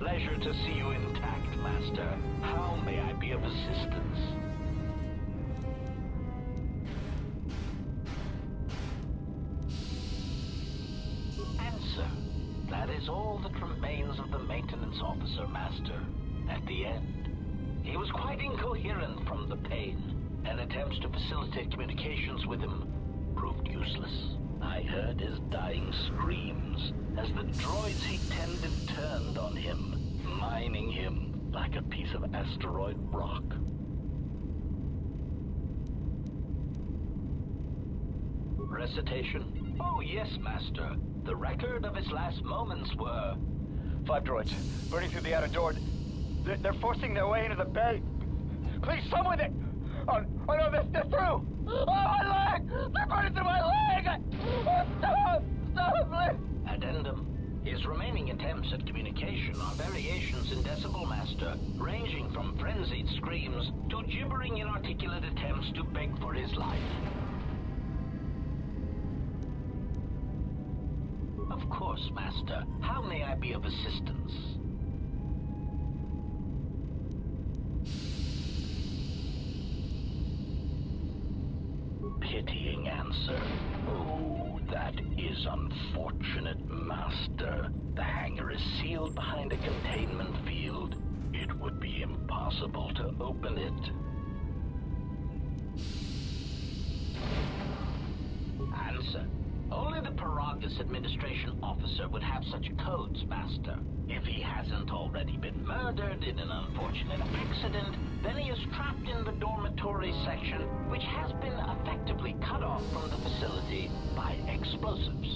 Pleasure to see you intact, Master. How may I be of assistance? Answer. That is all that remains of the maintenance officer, Master. At the end, he was quite incoherent from the pain, and attempts to facilitate communications with him proved useless. I heard his dying screams as the droids he tended turned on him, mining him like a piece of asteroid rock. Recitation? Oh yes, Master. The record of his last moments were... 5 droids, burning through the outer door. They're forcing their way into the bay. Please, someone that... Oh no, they're through! Oh, my leg! They're burning through my leg! Oh, stop, please! Addendum. His remaining attempts at communication are variations in decibel, Master, ranging from frenzied screams to gibbering inarticulate attempts to beg for his life. Of course, Master. How may I be of assistance? Pitying answer. Oh, that is unfortunate, Master. The hangar is sealed behind a containment field. It would be impossible to open it. Answer. Only the Peragus administration officer would have such codes, Master. If he hasn't already been murdered in an unfortunate accident, then he is trapped in the dormitory section, which has been effectively cut off from the facility by explosives.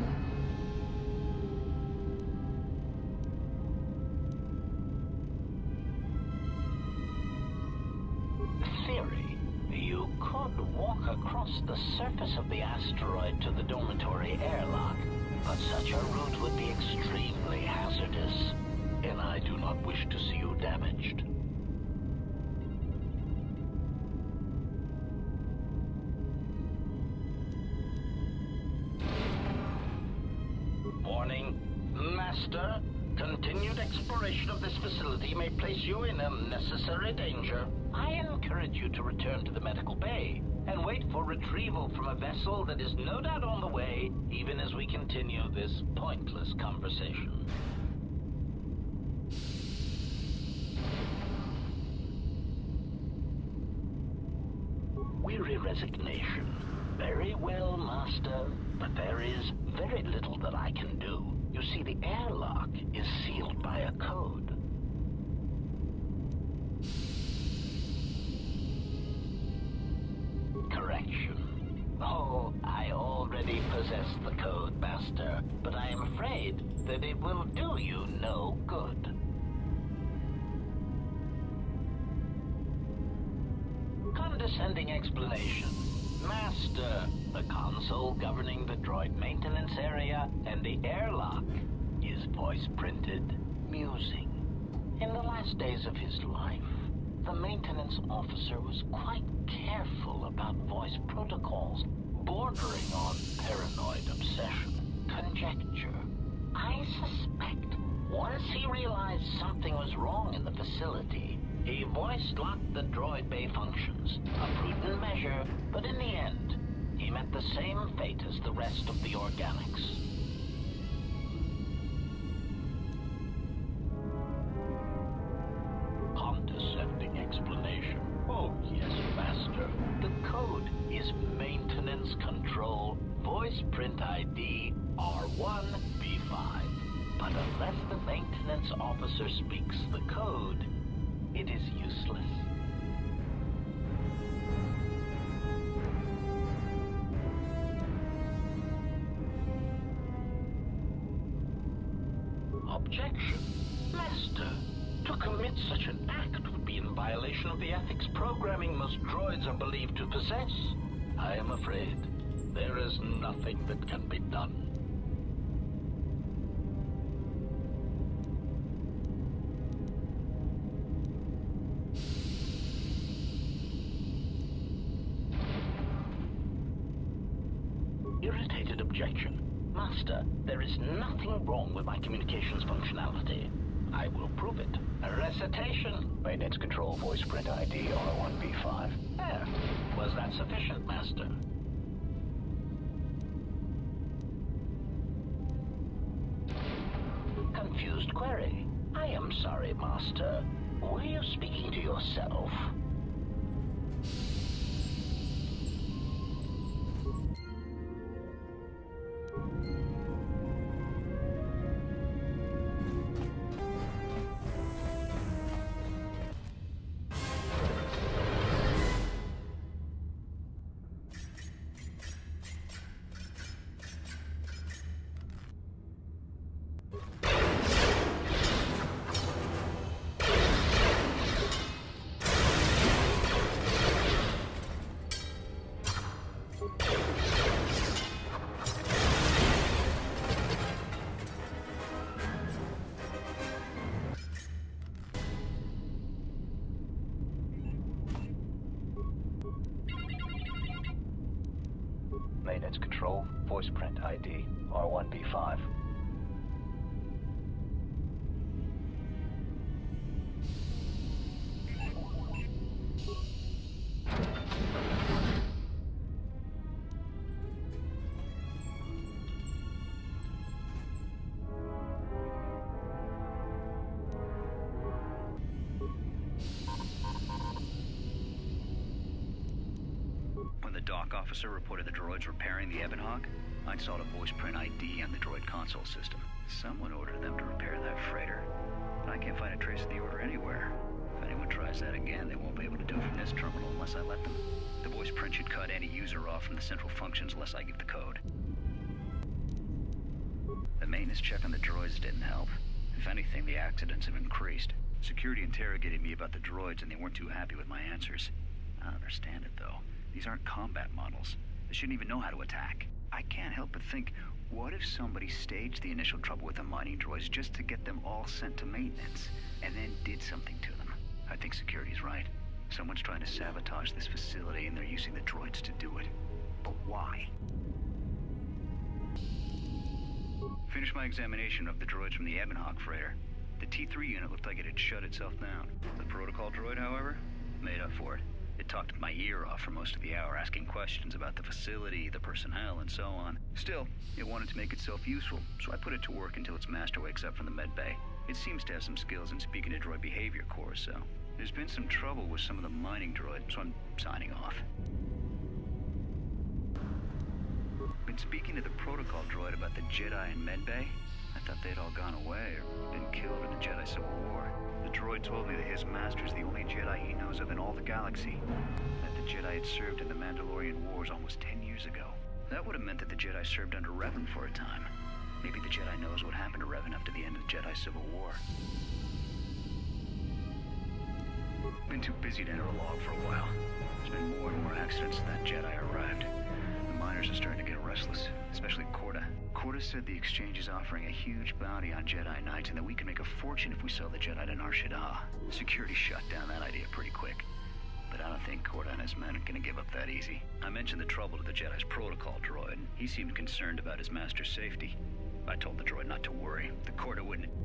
Theory. You could walk across the surface of the asteroid to the dormitory airlock, but such a route would be extremely hazardous, and I do not wish to see you damaged. Warning, Master. Continued exploration of this facility may place you in unnecessary danger. I encourage you to return to the medical bay and wait for retrieval from a vessel that is no doubt on the way, even as we continue this pointless conversation. Weary resignation. Very well, Master, but there is very little that I can do. You see, the airlock is sealed by a code. Correction. Oh, I already possess the code, Master, but I am afraid that it will do you no good. Condescending explanation. Master, the console governing the droid maintenance area and the airlock is voice-printed, musing. In the last days of his life, the maintenance officer was quite careful about voice protocols, bordering on paranoid obsession. Conjecture. I suspect once he realized something was wrong in the facility, he voice-locked the droid bay functions. A prudent measure, but in the end, he met the same fate as the rest of the organics. Condescending explanation. Oh, yes, Master. The code is Maintenance Control Voice Print ID R1B5. But unless the maintenance officer speaks the code, it is useless. Objection. Master, to commit such an act would be in violation of the ethics programming most droids are believed to possess. I am afraid there is nothing that can be done. Irritated objection. Master, there is nothing wrong with my communications functionality. I will Recitation. Maintenance control, voice print ID, R1B5. There. Was that sufficient, Master? Confused query. I am sorry, Master. Were you speaking to yourself? Maintenance control, voice print ID, R1B5. Dock officer reported the droids repairing the Ebonhawk, I installed a voice print ID on the droid console system. Someone ordered them to repair that freighter, but I can't find a trace of the order anywhere. If anyone tries that again, they won't be able to do it from this terminal unless I let them. The voice print should cut any user off from the central functions unless I give the code. The maintenance check on the droids didn't help. If anything, the accidents have increased. Security interrogated me about the droids and they weren't too happy with my answers. I don't understand it though. These aren't combat models. They shouldn't even know how to attack. I can't help but think, what if somebody staged the initial trouble with the mining droids just to get them all sent to maintenance, and then did something to them? I think security's right. Someone's trying to sabotage this facility, and they're using the droids to do it. But why? Finished my examination of the droids from the Ebonhawk freighter. The T3 unit looked like it had shut itself down. The protocol droid, however, made up for it. It talked my ear off for most of the hour, asking questions about the facility, the personnel, and so on. Still, it wanted to make itself useful, so I put it to work until its master wakes up from the med bay. It seems to have some skills in speaking to droid behavior cores, so there's been some trouble with some of the mining droids, so I'm signing off. Been speaking to the protocol droid about the Jedi in med bay. I thought they'd all gone away or been killed in the Jedi Civil War. The droid told me that his master's the only Jedi he knows of in all the galaxy. That the Jedi had served in the Mandalorian Wars almost 10 years ago. That would have meant that the Jedi served under Revan for a time. Maybe the Jedi knows what happened to Revan after the end of the Jedi Civil War. Been too busy to enter a log for a while. There's been more and more accidents since that Jedi arrived. The miners are starting to get restless, especially Korta. Korta said the exchange is offering a huge bounty on Jedi Knights and that we can make a fortune if we sell the Jedi to Nar Shaddaa. Security shut down that idea pretty quick. But I don't think Korta and his men are gonna give up that easy. I mentioned the trouble to the Jedi's protocol droid, and he seemed concerned about his master's safety. I told the droid not to worry. The Korta wouldn't